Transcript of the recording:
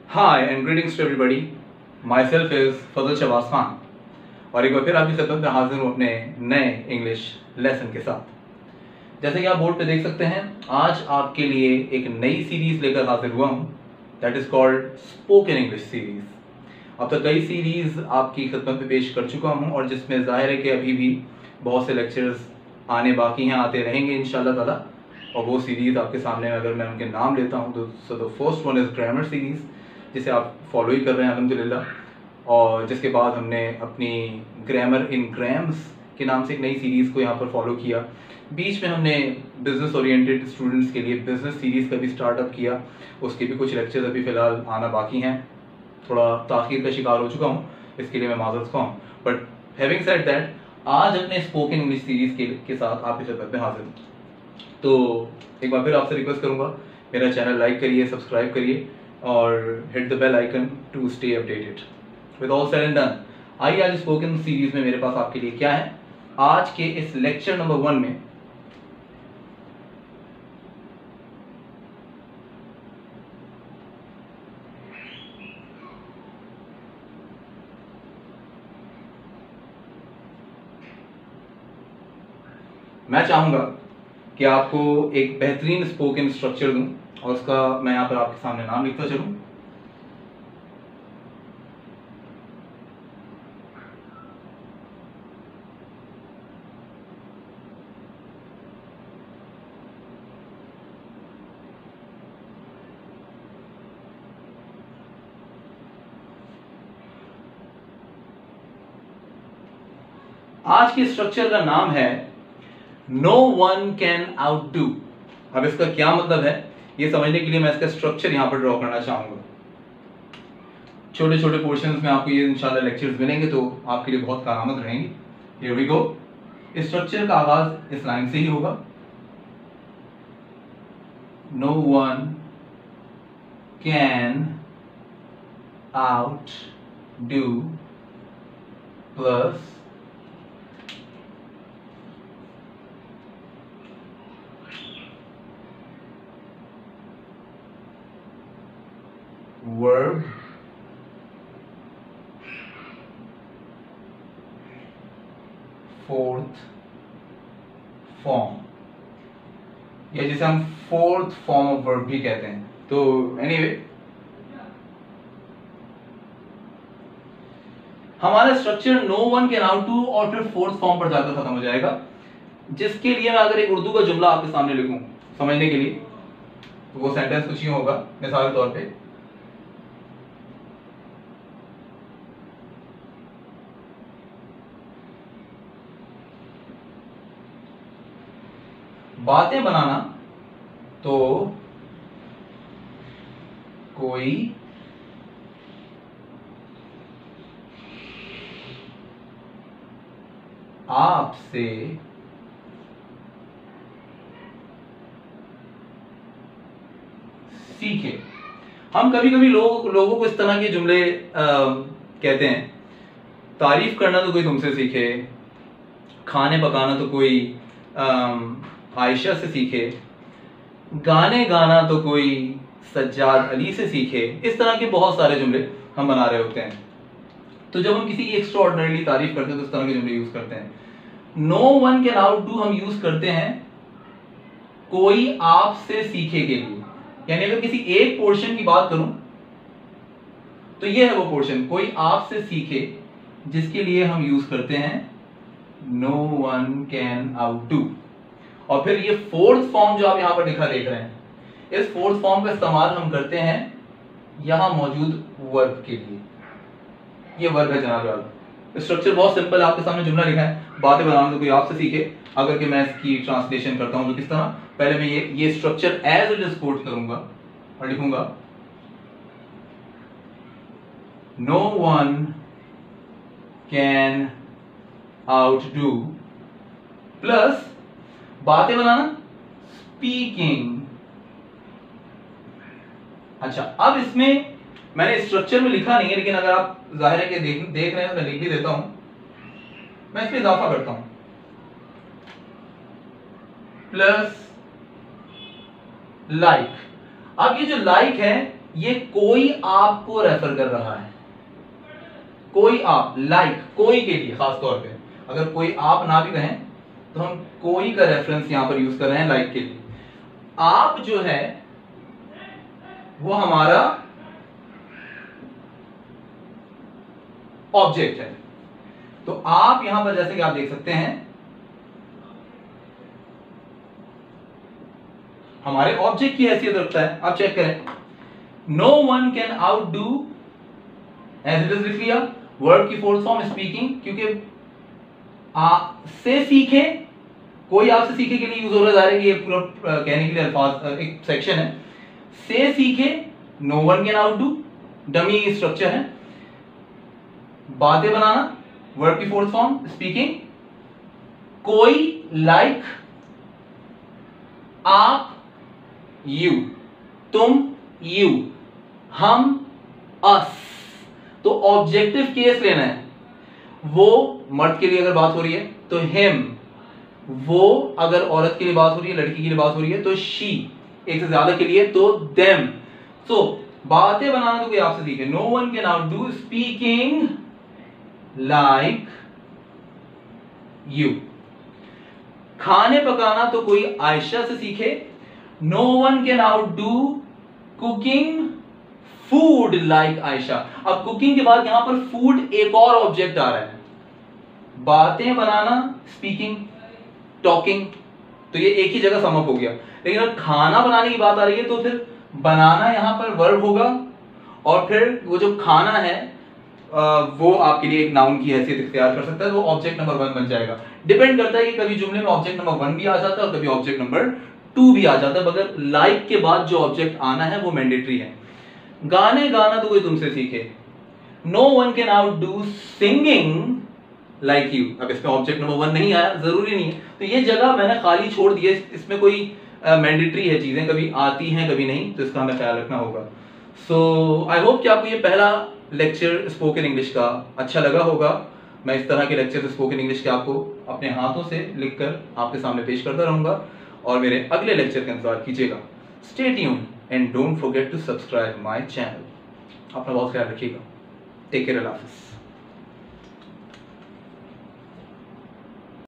Hi and greetings to everybody. Myself is फजल शहबाज खान और एक बार फिर आपकी खिदमत में हाजिर हूँ अपने नए इंग्लिश लेसन के साथ। जैसे कि आप बोर्ड पे देख सकते हैं, आज आपके लिए एक नई सीरीज लेकर हाजिर हुआ हूँ, that is called spoken English series. अब तक कई सीरीज आपकी खिदमत में पेश कर चुका हूँ और जिसमें जाहिर है कि अभी भी बहुत से लेक्चर्स आने बाकी हैं, आते रहेंगे इंशाल्लाह ताला। और वो सीरीज आपके सामने अगर मैं उनके नाम लेता हूँ तो the first one is grammar series, जिसे आप फॉलो ही कर रहे हैं अल्हम्दुलिल्लाह। और जिसके बाद हमने अपनी ग्रामर इन ग्राम्स के नाम से एक नई सीरीज़ को यहाँ पर फॉलो किया। बीच में हमने बिजनेस ओरिएंटेड स्टूडेंट्स के लिए बिजनेस सीरीज़ का भी स्टार्टअप किया, उसके भी कुछ लेक्चर्स अभी फ़िलहाल आना बाकी हैं। थोड़ा ताख़ीर का शिकार हो चुका हूँ, इसके लिए मैं माज़रत ख़्वाह हूँ। बट हैविंग सेड दैट, आज अपने स्पोकन इंग्लिश सीरीज़ के साथ आपकी खिदमत में हाजिर हूँ। तो एक बार फिर आपसे रिक्वेस्ट करूँगा, मेरा चैनल लाइक करिए, सब्सक्राइब करिए और hit the bell icon to stay updated. With all said and done, आइए आज स्पोकन सीरीज में मेरे पास आपके लिए क्या है। आज के इस लेक्चर नंबर 1 में मैं चाहूंगा कि आपको एक बेहतरीन स्पोकन स्ट्रक्चर दूं और उसका मैं यहाँ पर आपके सामने नाम लिखता चलूं। आज के स्ट्रक्चर का नाम है नो वन कैन आउटडू। अब इसका क्या मतलब है, ये समझने के लिए मैं इसका स्ट्रक्चर यहां पर ड्रॉ करना चाहूंगा। छोटे छोटे पोर्शंस में आपको ये इंशाल्लाह लेक्चर्स मिलेंगे तो आपके लिए बहुत कारआमद रहेंगे। Here we go. इस स्ट्रक्चर का आगाज इस लाइन से ही होगा, no one can outdo plus verb fourth form, या जिसे हम फोर्थ फॉर्म ऑफ वर्ब भी कहते हैं। तो एनीवे, हमारा structure no one can outdo और फिर फोर्थ फॉर्म पर जाकर खत्म हो जाएगा, जिसके लिए मैं अगर एक उर्दू का जुमला आपके सामने लिखूं समझने के लिए, तो वो सेंटेंस कुछ यूं होगा। मिसाल के तौर पे, बातें बनाना तो कोई आपसे सीखे। हम कभी कभी लोगों को इस तरह के जुमले कहते हैं, तारीफ करना तो कोई तुमसे सीखे, खाने पकाना तो कोई आयशा से सीखे, गाने गाना तो कोई सज्जाद अली से सीखे। इस तरह के बहुत सारे जुमले हम बना रहे होते हैं। तो जब हम किसी की एक्स्ट्राऑर्डिनरीली तारीफ करते हैं तो इस तरह के जुमले यूज करते हैं। नो वन कैन आउटडू हम यूज करते हैं कोई आपसे सीखे के लिए, यानी अगर किसी एक पोर्शन की बात करूं तो ये है वो पोर्शन, कोई आपसे सीखे, जिसके लिए हम यूज करते हैं नो वन कैन आउटडू। और फिर ये फोर्थ फॉर्म जो आप यहां पर लिखा देख रहे हैं, इस फोर्थ फॉर्म का इस्तेमाल हम करते हैं यहां मौजूद वर्ब के लिए। ये वर्ब है जनाब। स्ट्रक्चर बहुत सिंपल है, आपके सामने जुमला लिखा है, बातें बनाना तो कोई आपसे सीखे। अगर कि मैं इसकी ट्रांसलेशन करता हूं तो किस तरह, पहले मैं ये structure as it is quote करूंगा और लिखूंगा no one can outdo plus बातें बनाना स्पीकिंग। अच्छा, अब इसमें मैंने स्ट्रक्चर में लिखा नहीं है, लेकिन अगर आप जाहिर है कि देख रहे हैं तो मैं लिख भी देता हूं। मैं इसमें इजाफा करता हूं, प्लस लाइक। अब ये जो लाइक है ये कोई आपको रेफर कर रहा है, कोई आप, लाइक कोई के लिए खास तौर पे, अगर कोई आप ना भी कहें तो हम कोई का रेफरेंस यहां पर यूज कर रहे हैं लाइक के लिए। आप जो है वो हमारा ऑब्जेक्ट है। तो आप यहां पर जैसे कि आप देख सकते हैं हमारे ऑब्जेक्ट की हैसियत रखता है। आप चेक करें, no one can out do, as it is लिख लिया, वर्ब की फोर्थ फॉर्म स्पीकिंग, क्योंकि से सीखे, कोई आपसे सीखे के लिए यूज हो रहा है, ये पूरा कहने के लिए अल्फाज एक सेक्शन है। से सीखे, no one can out do, dummy structure है। बातें बनाना, वर्ब की फोर्थ फॉर्म स्पीकिंग। कोई, लाइक, आप, यू, तुम, यू, हम, अस। तो ऑब्जेक्टिव केस लेना है। वो मर्द के लिए अगर बात हो रही है तो हिम, वो अगर औरत के लिए बात हो रही है, लड़की के लिए बात हो रही है तो शी, एक से ज्यादा के लिए तो देम। सो बातें बनाना तो कोई आपसे सीखे, no one can out do speaking like you. खाने पकाना तो कोई आयशा से सीखे, no one can out do cooking food like Ayesha. अब कुकिंग के बाद यहां पर फूड एक और ऑब्जेक्ट आ रहा है। बातें बनाना स्पीकिंग, टॉकिंग, तो ये एक ही जगह सम अप हो गया। लेकिन अगर खाना बनाने की बात आ रही है तो फिर बनाना यहां पर वर्ब होगा, और फिर वो जो खाना है वो आपके लिए एक नाउन की हैसियत इख्तियार कर सकता है, वो ऑब्जेक्ट नंबर 1 बन जाएगा। डिपेंड करता है कि कभी जुमले में ऑब्जेक्ट नंबर 1 भी आ जाता है और कभी ऑब्जेक्ट नंबर 2 भी आ जाता है, मगर लाइक के बाद जो ऑब्जेक्ट आना है वो मैंडेटरी है। गाने गाना तो कोई तुमसे सीखे, no one can out do singing like you. अब इसमें ऑब्जेक्ट नंबर 1 नहीं आया, जरूरी नहीं है, तो ये जगह मैंने खाली छोड़ दी है, इसमें कोई मैंडेटरी है, चीजें कभी आती हैं कभी नहीं, तो इसका हमें ख्याल रखना होगा। सो आई होप कि आपको ये पहला लेक्चर स्पोकन इंग्लिश का अच्छा लगा होगा। मैं इस तरह के लेक्चर स्पोकन इंग्लिश के आपको अपने हाथों से लिखकर आपके सामने पेश करता रहूंगा, और मेरे अगले लेक्चर का इंतजार कीजिएगा। Stay tuned and don't forget to subscribe my channel. अपना बहुत ख्याल रखिएगा। टेक केयर, अल्लाह हाफिज़।